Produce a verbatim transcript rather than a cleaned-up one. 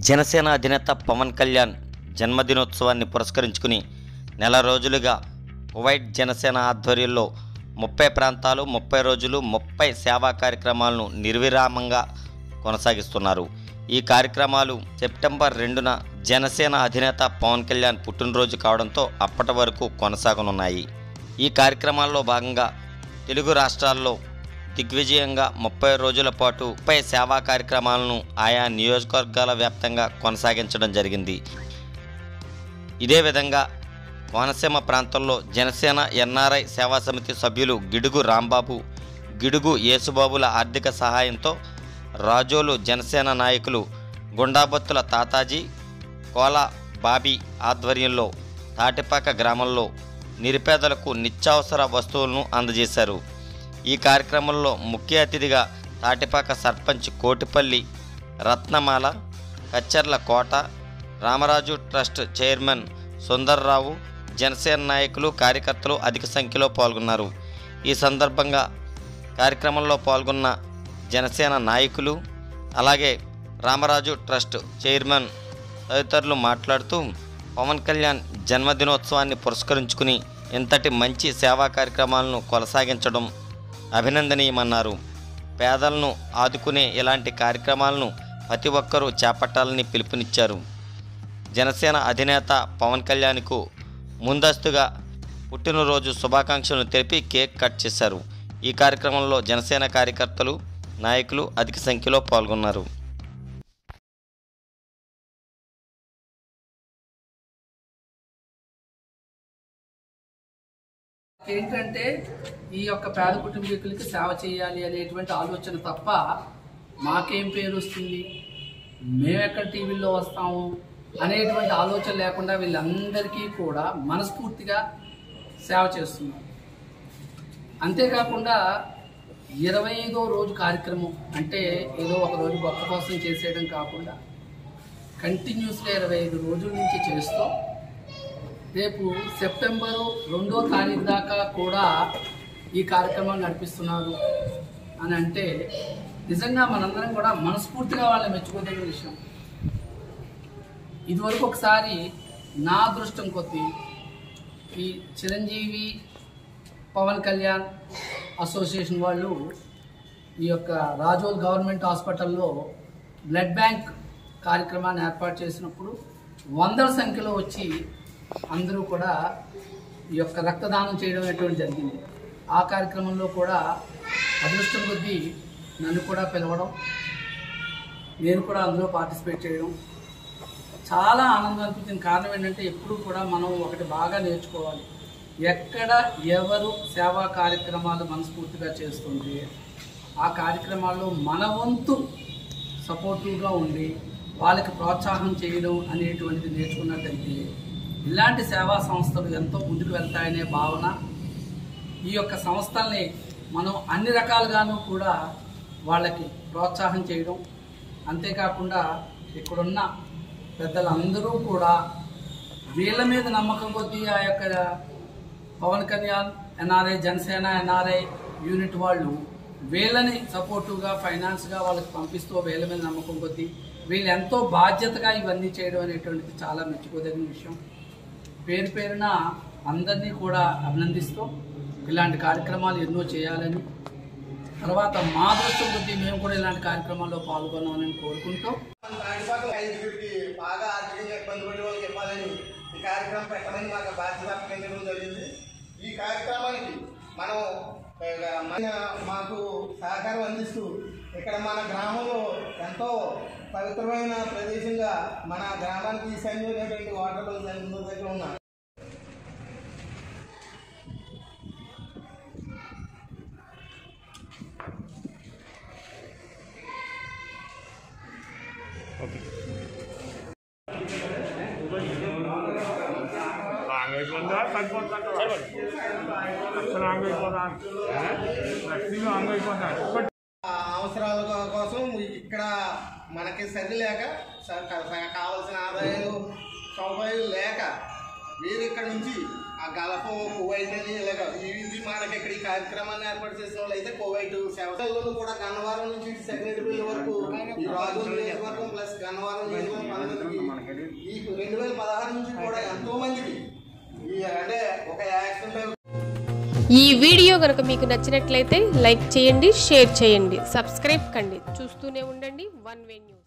జనసేన అధినేత పవన్ కళ్యాణ్ జన్మదినోత్సవాన్ని పురస్కరించుకుని నెల రోజులుగా కువైట్ జనసేన ఆధ్వర్యంలో ముప్పై ప్రాంతాలు ముప్పై రోజులు ముప్పై సేవా కార్యక్రమాలను నిర్విరామంగా కొనసాగిస్తున్నారు. ఈ కార్యక్రమాలు సెప్టెంబర్ రెండున జనసేన అధినేత పవన్ కళ్యాణ్ పుట్టినరోజు కావడంతో అప్పటి వరకు కొనసాగనున్నాయి. ఈ కార్యక్రమాల్లో భాగంగా తెలుగు రాష్ట్రాల్లో దిగ్విజయంగా ముప్పై రోజుల పాటు ముప్పై సేవా కార్యక్రమాలను ఆయా నియోజకవర్గాల వ్యాప్తంగా కొనసాగించడం జరిగింది. ఇదే విధంగా కోనసీమ ప్రాంతంలో జనసేన ఎన్ఆర్ఐ సేవా సమితి సభ్యులు గిడుగు రాంబాబు, గిడుగు యేసుబాబుల ఆర్థిక సహాయంతో రాజోలు జనసేన నాయకులు గుండాబత్తుల తాతాజీ, కోల బాబీ ఆధ్వర్యంలో తాటిపాక గ్రామంలో నిరుపేదలకు నిత్యావసర వస్తువులను అందజేశారు. ఈ కార్యక్రమంలో ముఖ్య అతిథిగా తాటిపాక సర్పంచ్ కోటిపల్లి రత్నమాల, కచ్చర్ల కోట, రామరాజు ట్రస్ట్ చైర్మన్ సుందర్రావు, జనసేన నాయకులు కార్యకర్తలు అధిక సంఖ్యలో పాల్గొన్నారు. ఈ సందర్భంగా కార్యక్రమంలో పాల్గొన్న జనసేన నాయకులు అలాగే రామరాజు ట్రస్ట్ చైర్మన్ తదితరులు మాట్లాడుతూ పవన్ కళ్యాణ్ జన్మదినోత్సవాన్ని పురస్కరించుకుని ఇంతటి మంచి సేవా కార్యక్రమాలను కొనసాగించడం అభినందనీయమన్నారు. పేదలను ఆదుకునే ఇలాంటి కార్యక్రమాలను ప్రతి ఒక్కరూ చేపట్టాలని పిలుపునిచ్చారు. జనసేన అధినేత పవన్ కళ్యాణ్కు ముందస్తుగా పుట్టినరోజు శుభాకాంక్షలను తెలిపి కేక్ కట్ చేశారు. ఈ కార్యక్రమంలో జనసేన కార్యకర్తలు, నాయకులు అధిక సంఖ్యలో పాల్గొన్నారు. ఏంటంటే ఈ యొక్క పేద కుటుంబీకులకి సేవ చేయాలి అనేటువంటి ఆలోచన తప్ప మాకేం పేరు వస్తుంది, మేమెక్కడ టీవీలో వస్తాము అనేటువంటి ఆలోచన లేకుండా వీళ్ళందరికీ కూడా మనస్ఫూర్తిగా సేవ చేస్తున్నారు. అంతేకాకుండా ఇరవై ఐదో రోజు కార్యక్రమం అంటే ఏదో ఒక రోజు గొప్ప కోసం చేసేయడం కాకుండా కంటిన్యూస్గా ఇరవై ఐదు రోజుల నుంచి చేస్తూ రేపు సెప్టెంబరు రెండో తారీఖు దాకా కూడా ఈ కార్యక్రమాన్ని నడిపిస్తున్నారు అని అంటే నిజంగా మనందరం కూడా మనస్ఫూర్తిగా వాళ్ళని మెచ్చుకోదగిన విషయం. ఇదివరకు ఒకసారి నా అదృష్టం కొద్దీ ఈ చిరంజీవి పవన్ కళ్యాణ్ అసోసియేషన్ వాళ్ళు ఈ యొక్క రాజోల్ గవర్నమెంట్ హాస్పిటల్లో బ్లడ్ బ్యాంక్ కార్యక్రమాన్ని ఏర్పాటు చేసినప్పుడు వందల సంఖ్యలో వచ్చి అందరూ కూడా ఈ యొక్క రక్తదానం చేయడం అనేటువంటి జరిగింది. ఆ కార్యక్రమంలో కూడా అదృష్టం కొద్దీ నన్ను కూడా పిలవడం, నేను కూడా అందులో పార్టిసిపేట్ చేయడం చాలా ఆనందం అనిపించిన కారణం ఏంటంటే ఎప్పుడు కూడా మనం ఒకటి బాగా నేర్చుకోవాలి. ఎక్కడ ఎవరు సేవా కార్యక్రమాలు మనస్ఫూర్తిగా చేస్తుంటే ఆ కార్యక్రమాల్లో మన వంతు సపోర్టివ్గా ఉండి వాళ్ళకి ప్రోత్సాహం చేయడం అనేటువంటిది నేర్చుకున్నట్టయితే ఇలాంటి సేవా సంస్థలు ఎంతో ముందుకు వెళ్తాయనే భావన, ఈ యొక్క సంస్థల్ని మనం అన్ని రకాలుగాను కూడా వాళ్ళకి ప్రోత్సాహం చేయడం, అంతేకాకుండా ఇక్కడున్న పెద్దలందరూ కూడా వీళ్ళ మీద నమ్మకం కొద్దీ ఆ యొక్క Pawan Kalyan NRI Janasena NRI unit వాళ్ళు వీళ్ళని సపోర్టివ్గా ఫైనాన్స్గా వాళ్ళకి పంపిస్తూ వీళ్ళ మీద నమ్మకం కొద్దీ వీళ్ళు ఎంతో బాధ్యతగా ఇవన్నీ చేయడం అనేటువంటిది చాలా మెచ్చుకోదగిన విషయం. పేరు పేరున అందరినీ కూడా అభినందిస్తూ ఇలాంటి కార్యక్రమాలు ఎన్నో చేయాలని, తర్వాత మా దృష్టం కొద్దీ మేము కూడా ఇలాంటి కార్యక్రమాల్లో పాల్గొన్నామని కోరుకుంటూ బాగా ఆర్థికంగా ఇబ్బంది పడే వాళ్ళకి ఇవ్వాలని ఈ కార్యక్రమం పెట్టమని మాకు బాధ్యత అప్పగించడం జరిగింది. ఈ కార్యక్రమానికి మనం మాకు సహకారం అందిస్తూ ఇక్కడ మన గ్రామంలో ఎంతో పవిత్రమైన ప్రదేశంగా మన గ్రామానికి ఈశాన్యమైనటువంటి వాటర్ దగ్గర ఉన్నా అవసరాల కోసం ఇక్కడ మనకి సరి లేక కావలసిన ఆదాయాలు సౌకర్యాలు లేక వీరు ఇక్కడ నుంచి ఆ గలఫ్ కువైట్ అని ఇలాగ ఇది మనకి ఇక్కడ ఈ కార్యక్రమాన్ని ఏర్పాటు చేసిన వాళ్ళు అయితే కువైట్ సేవలు కూడా గన్నవరం నుంచి సెక్రటరీ వరకు ఈ రాజు నియోజకవర్గం ప్లస్ గన్నవరం నియోజకవర్గం ఈ రెండు వేల పదహారు నుంచి కూడా ఎంతో మందికి ఈ అంటే ఒక యాక్సిడెంట్. ఈ వీడియో కనుక మీకు నచ్చినట్లయితే లైక్ చేయండి, షేర్ చేయండి, సబ్స్క్రైబ్ కండి. చూస్తూనే ఉండండి వన్ వే న్యూస్.